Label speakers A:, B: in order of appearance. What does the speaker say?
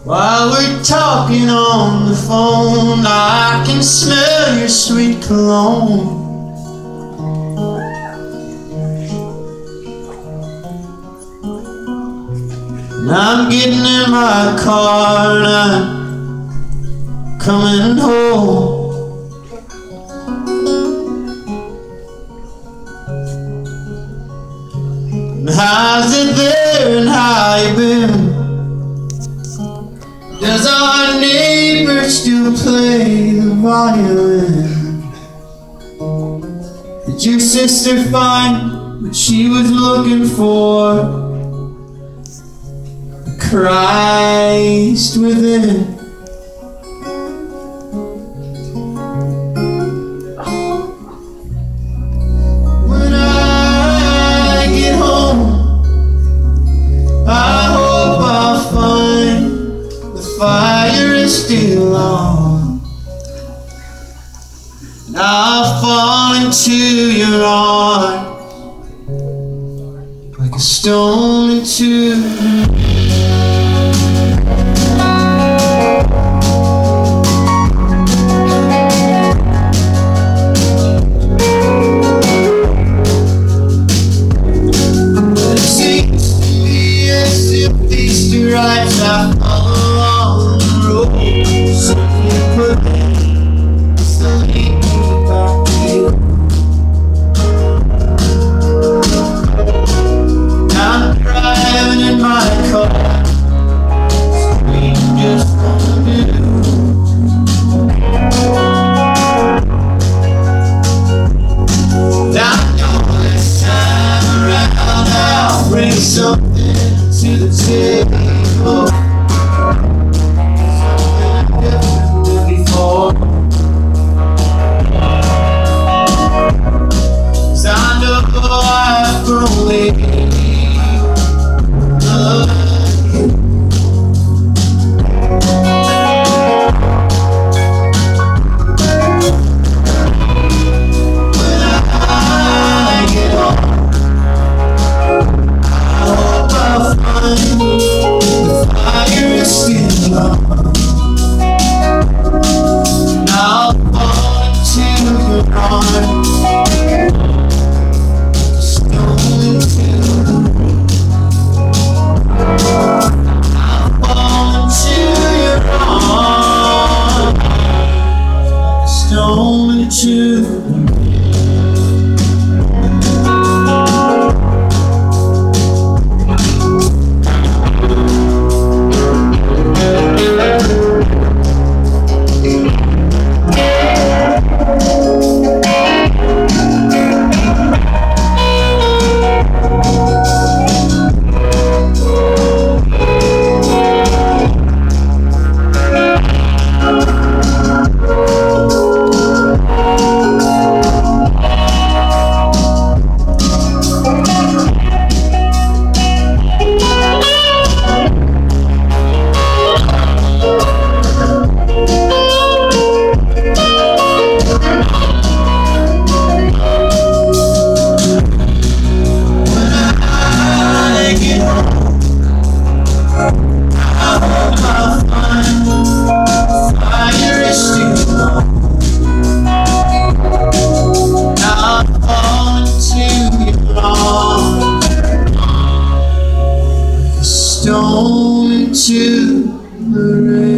A: While we're talking on the phone, I can smell your sweet cologne. And I'm getting in my car and I'm coming home. And how's it there and how you been? Does our neighbor still play the violin? Did your sister find what she was looking for? The Christ within. When I get home, I hope I'll find fire is still on, and I'll fall into your arms like a stone into it seems to me as if these two rights I follow something to the table, something different than before. 'Cause I know I've grown lately. The fire is still on, and I'll fall into your arms, stone into the room. I'll fall into your arms, stone into the room. Stone into the rain.